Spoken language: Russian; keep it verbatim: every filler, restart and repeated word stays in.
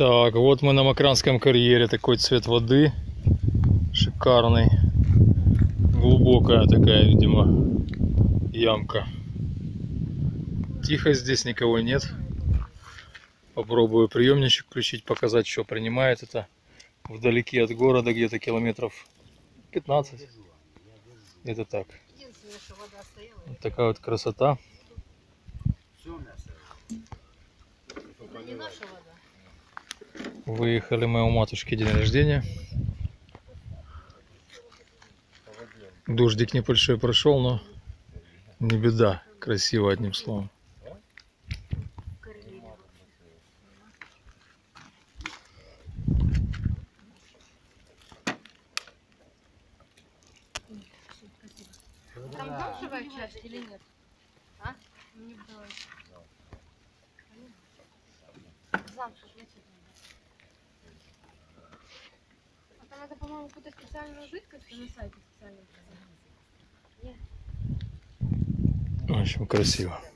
Так, вот мы на Мокранском карьере. Такой цвет воды. Шикарный. Глубокая такая, видимо, ямка. Тихо, здесь никого нет. Попробую приемничек включить, показать, что принимает это. Вдалеке от города, где-то километров пятнадцать. Где-то так. Вот такая вот красота. Выехали мы у матушки, день рождения. Дождик небольшой прошел, но не беда. Красиво, одним словом. Там замшевая часть или нет? А? Не вдалось. Замша, значит. А там надо, по-моему, какую-то специальную жидкость на сайте специально. В общем, красиво.